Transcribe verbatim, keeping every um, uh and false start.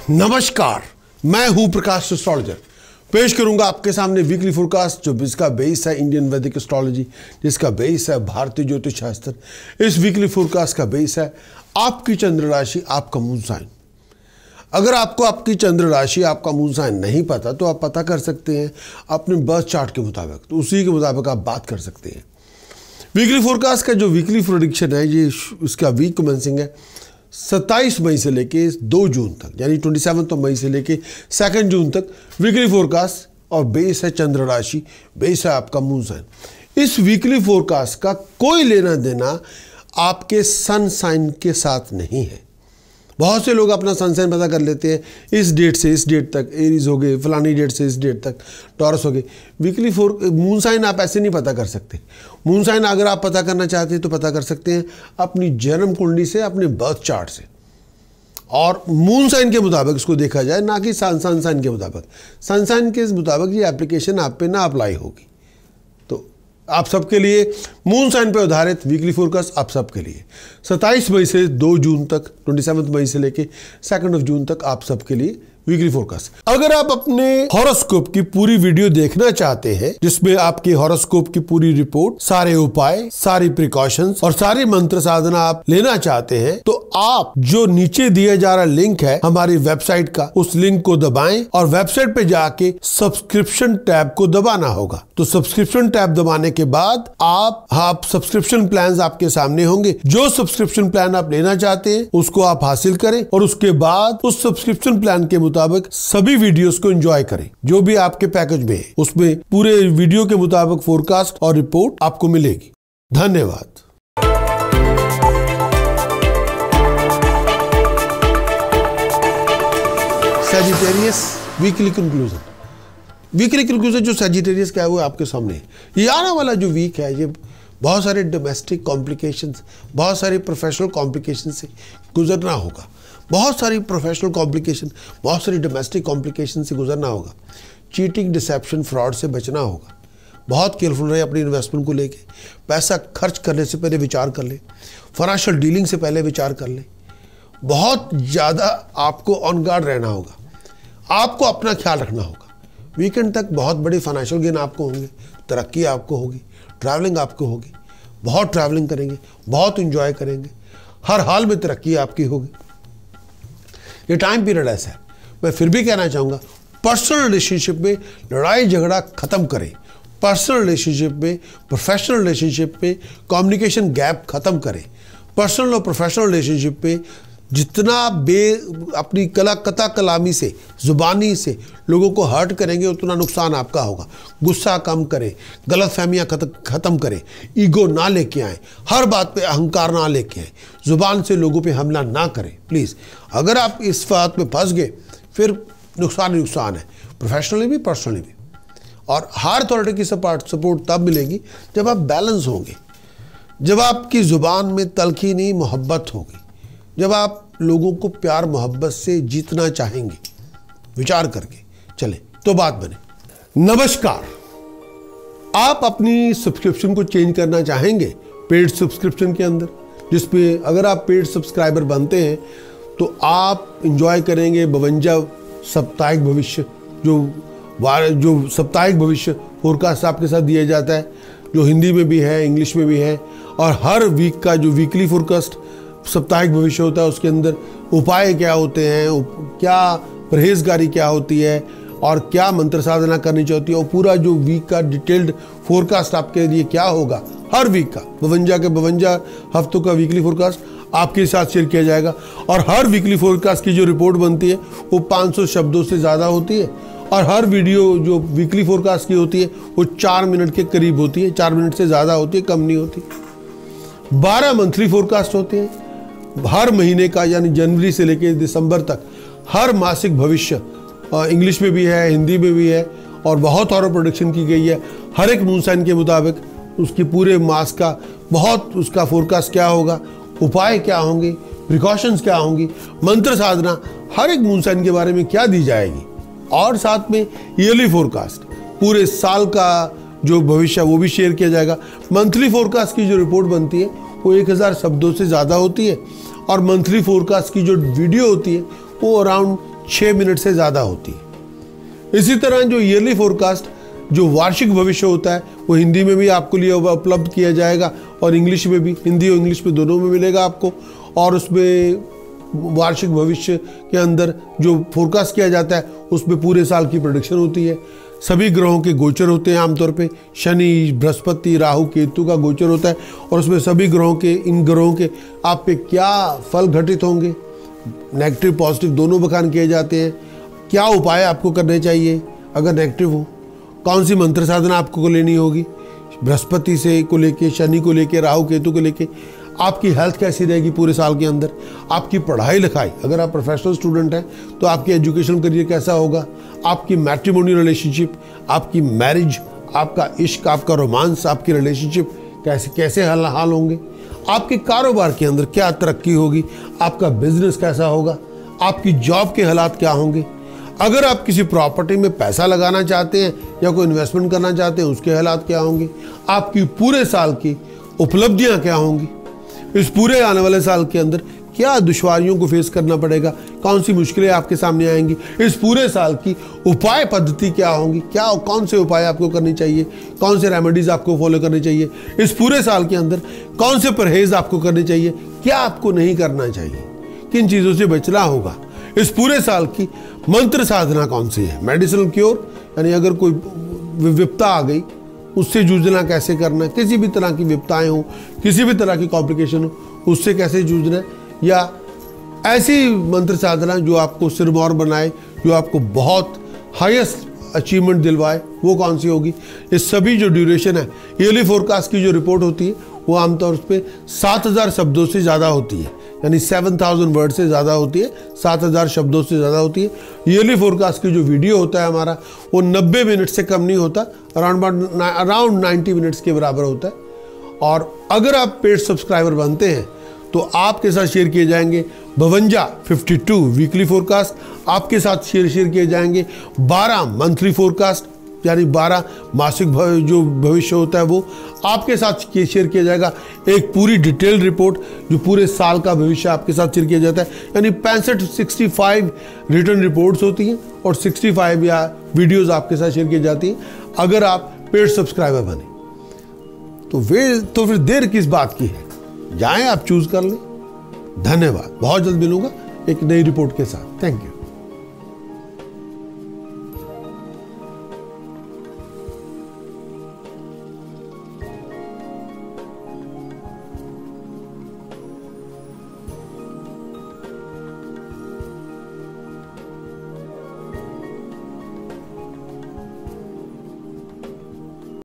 नमस्कार, मैं हूं प्रकाश एस्ट्रोलॉजर। पेश करूंगा आपके सामने वीकली फोरकास्ट जो जिसका बेस है इंडियन वैदिक एस्ट्रोलॉजी, जिसका बेस है भारतीय ज्योतिष शास्त्र। इस वीकली फोरकास्ट का बेस है आपकी चंद्र राशि, आपका मून साइन। अगर आपको आपकी चंद्र राशि, आपका मून साइन नहीं पता तो आप पता कर सकते हैं अपने बर्थ चार्ट के मुताबिक, तो उसी के मुताबिक आप बात कर सकते हैं। वीकली फोरकास्ट का जो वीकली प्रेडिक्शन है, ये इसका वीक कमेंसिंग है सत्ताईस मई से लेके दो जून तक, यानी सत्ताईस मई से लेके सेकंड जून तक वीकली फोरकास्ट, और बेस है चंद्र राशि, बेस है आपका मून साइन। इस वीकली फोरकास्ट का कोई लेना देना आपके सन साइन के साथ नहीं है। बहुत से लोग अपना सन साइन पता कर लेते हैं इस डेट से इस डेट तक, एरीज हो गए, फलानी डेट से इस डेट तक टॉरस हो गए। वीकली फोर मून साइन आप ऐसे नहीं पता कर सकते। मून साइन अगर आप पता करना चाहते हैं तो पता कर सकते हैं अपनी जन्म कुंडली से, अपने बर्थ चार्ट से, और मून साइन के मुताबिक इसको देखा जाए, ना कि सन सन साइन के मुताबिक। सन साइन के मुताबिक ये एप्लीकेशन आप पे ना अप्लाई होगी। तो आप सबके लिए मून साइन पे आधारित वीकली फोरकास्ट आप सबके लिए सत्ताईस मई से दो जून तक, सत्ताईस मई से लेके सेकंड ऑफ जून तक आप सबके लिए वीकली फोरकास्ट। अगर आप अपने हॉरोस्कोप की पूरी वीडियो देखना चाहते हैं, जिसमें आपके हॉरोस्कोप की पूरी रिपोर्ट, सारे उपाय, सारी प्रिकॉशंस और सारी मंत्र साधना आप लेना चाहते हैं, तो आप जो नीचे दिया जा रहा लिंक है हमारी वेबसाइट का, उस लिंक को दबाएं और वेबसाइट पे जाके सब्सक्रिप्शन टैब को दबाना होगा। तो सब्सक्रिप्शन टैब दबाने के बाद आप आप सब्सक्रिप्शन प्लान आपके सामने होंगे। जो सब्सक्रिप्शन प्लान आप लेना चाहते हैं उसको आप हासिल करें, और उसके बाद उस सब्सक्रिप्शन प्लान के मुताबिक सभी वीडियोस को एंजॉय करें जो भी आपके पैकेज में है। उसमें पूरे वीडियो के मुताबिक फोरकास्ट और रिपोर्ट आपको मिलेगी। धन्यवाद। Sagittarius weekly conclusion. Weekly conclusion जो सैजिटेरियस का है वो आपके सामने है। ये आने वाला जो वीक है, ये बहुत सारे डोमेस्टिक कॉम्प्लिकेशंस, बहुत सारे प्रोफेशनल कॉम्प्लिकेशन से गुजरना होगा। बहुत सारी प्रोफेशनल कॉम्प्लिकेशन, बहुत सारी डोमेस्टिक कॉम्प्लिकेशन से गुजरना होगा। चीटिंग, डिसेप्शन, फ्रॉड से बचना होगा। बहुत केयरफुल रहे अपनी इन्वेस्टमेंट को लेके। पैसा खर्च करने से पहले विचार कर ले, फाइनेंशियल डीलिंग से पहले विचार कर ले। बहुत ज़्यादा आपको ऑन गार्ड रहना होगा, आपको अपना ख्याल रखना होगा। वीकेंड तक बहुत बड़ी फाइनेंशियल गेन आपको होंगे, तरक्की आपको होगी, ट्रैवलिंग आपको होगी, बहुत ट्रैवलिंग करेंगे, बहुत इंजॉय करेंगे, हर हाल में तरक्की आपकी होगी। ये टाइम पीरियड ऐसा है। मैं फिर भी कहना चाहूँगा, पर्सनल रिलेशनशिप में लड़ाई झगड़ा खत्म करें। पर्सनल रिलेशनशिप में, प्रोफेशनल रिलेशनशिप में कम्युनिकेशन गैप खत्म करें। पर्सनल और प्रोफेशनल रिलेशनशिप में जितना बे अपनी कला कता कलामी से, जुबानी से लोगों को हर्ट करेंगे उतना नुकसान आपका होगा। गुस्सा कम करें, गलत फहमियाँ ख़त्म करें, ईगो ना लेके आएँ, हर बात पे अहंकार ना लेके आएँ, ज़ुबान से लोगों पे हमला ना करें प्लीज़। अगर आप इस बात में फंस गए फिर नुकसान ही नुकसान है, प्रोफेशनली भी पर्सनली भी। और हायर अथॉरिटी की सपोर्ट सपोर्ट तब मिलेगी जब आप बैलेंस होंगे, जब आपकी ज़ुबान में तलखी नहीं मोहब्बत होगी, जब आप लोगों को प्यार मोहब्बत से जीतना चाहेंगे, विचार करके चले तो बात बने। नमस्कार, आप अपनी सब्सक्रिप्शन को चेंज करना चाहेंगे पेड सब्सक्रिप्शन के अंदर, जिसपे अगर आप पेड सब्सक्राइबर बनते हैं तो आप इंजॉय करेंगे बवंजा साप्ताहिक भविष्य, जो जो साप्ताहिक भविष्य फोरकास्ट आपके साथ दिया जाता है, जो हिंदी में भी है, इंग्लिश में भी है। और हर वीक का जो वीकली फोरकास्ट साप्ताहिक भविष्य होता है, उसके अंदर उपाय क्या होते हैं, क्या परहेजगारी क्या होती है, और क्या मंत्र साधना करनी चाहिए, और पूरा जो वीक का डिटेल्ड फोरकास्ट आपके लिए क्या होगा, हर वीक का बवंजा के बवंजा हफ्तों का वीकली फोरकास्ट आपके साथ शेयर किया जाएगा। और हर वीकली फोरकास्ट की जो रिपोर्ट बनती है वो पाँच सौ शब्दों से ज़्यादा होती है, और हर वीडियो जो वीकली फोरकास्ट की होती है वो चार मिनट के करीब होती है, चार मिनट से ज़्यादा होती है, कम नहीं होती। बारह मंथली फोरकास्ट होते हैं हर महीने का, यानी जनवरी से लेकर दिसंबर तक। हर मासिक भविष्य इंग्लिश में भी है, हिंदी में भी है, और बहुत और प्रोडिक्शन की गई है हर एक मून साइन के मुताबिक। उसकी पूरे मास का बहुत उसका फोरकास्ट क्या होगा, उपाय क्या होंगे, प्रिकॉशंस क्या होंगी, मंत्र साधना, हर एक मून साइन के बारे में क्या दी जाएगी। और साथ में ईयरली फोरकास्ट, पूरे साल का जो भविष्य वो भी शेयर किया जाएगा। मंथली फोरकास्ट की जो रिपोर्ट बनती है वो एक हज़ार शब्दों से ज़्यादा होती है, और मंथली फोरकास्ट की जो वीडियो होती है वो अराउंड छः मिनट से ज़्यादा होती है। इसी तरह जो ईयरली फोरकास्ट जो वार्षिक भविष्य होता है वो हिंदी में भी आपको लिए उपलब्ध किया जाएगा और इंग्लिश में भी, हिंदी और इंग्लिश में दोनों में मिलेगा आपको। और उसमें वार्षिक भविष्य के अंदर जो फोरकास्ट किया जाता है उसमें पूरे साल की प्रेडिक्शन होती है। सभी ग्रहों के गोचर होते हैं, आमतौर पे शनि, बृहस्पति, राहु, केतु का गोचर होता है और उसमें सभी ग्रहों के, इन ग्रहों के आप पे क्या फल घटित होंगे, नेगेटिव पॉजिटिव दोनों बखान किए जाते हैं। क्या उपाय आपको करने चाहिए अगर नेगेटिव हो, कौन सी मंत्र साधना आपको लेनी होगी, बृहस्पति से को लेके, शनि को लेके, राहु केतु को लेके, आपकी हेल्थ कैसी रहेगी पूरे साल के अंदर, आपकी पढ़ाई लिखाई, अगर आप प्रोफेशनल स्टूडेंट हैं तो आपकी एजुकेशन करियर कैसा होगा, आपकी मैट्रिमोनी रिलेशनशिप, आपकी मैरिज, आपका इश्क, आपका रोमांस, आपकी रिलेशनशिप कैसे कैसे हाल हाल होंगे, आपके कारोबार के अंदर क्या तरक्की होगी, आपका बिजनेस कैसा होगा, आपकी जॉब के हालात क्या होंगे, अगर आप किसी प्रॉपर्टी में पैसा लगाना चाहते हैं या कोई इन्वेस्टमेंट करना चाहते हैं उसके हालात क्या होंगे, आपकी पूरे साल की उपलब्धियां क्या होंगी, इस पूरे आने वाले साल के अंदर क्या दुश्वारियों को फेस करना पड़ेगा, कौन सी मुश्किलें आपके सामने आएंगी, इस पूरे साल की उपाय पद्धति क्या होंगी, क्या कौन से उपाय आपको करनी चाहिए, कौन से रेमेडीज आपको फॉलो करनी चाहिए, इस पूरे साल के अंदर कौन से परहेज आपको करने चाहिए, क्या आपको नहीं करना चाहिए, किन चीज़ों से बचना होगा, इस पूरे साल की मंत्र साधना कौन सी है, मेडिसिनल क्योर, यानी अगर कोई विपदा आ गई उससे जूझना कैसे करना है, किसी भी तरह की विपदाएं हो, किसी भी तरह की कॉम्प्लिकेशन हो उससे कैसे जूझना है, या ऐसी मंत्र साधना जो आपको सिरमौर बनाए, जो आपको बहुत हाईएस्ट अचीवमेंट दिलवाए, वो कौन सी होगी। इस सभी जो ड्यूरेशन है ईयरली फोरकास्ट की जो रिपोर्ट होती है वो आमतौर पे सात हज़ार शब्दों से ज़्यादा होती है, यानी सेवन थाउजेंड वर्ड से ज़्यादा होती है, सात हज़ार शब्दों से ज़्यादा होती है। ईयरली फोरकास्ट की जो वीडियो होता है हमारा वो नब्बे मिनट से कम नहीं होता, अराउंड अराउंड नाइन्टी मिनट्स के बराबर होता है। और अगर आप पेड सब्सक्राइबर बनते हैं तो आपके साथ शेयर किए जाएंगे बवंजा फिफ्टी टू वीकली फोरकास्ट, आपके साथ शेयर शेयर किए जाएंगे बारह मंथली फोरकास्ट, यानी बारह मासिक जो भविष्य होता है वो आपके साथ शेयर किया जाएगा, एक पूरी डिटेल रिपोर्ट जो पूरे साल का भविष्य आपके साथ शेयर किया जाता है, यानी पैंसठ सिक्सटी फाइव रिटर्न रिपोर्ट्स होती हैं और सिक्सटी फाइव या वीडियोस आपके साथ शेयर की जाती हैं अगर आप पेड सब्सक्राइबर बने। तो वे तो फिर देर किस बात की है, जाएं आप चूज कर लें। धन्यवाद, बहुत जल्द मिलूंगा एक नई रिपोर्ट के साथ। Thank you.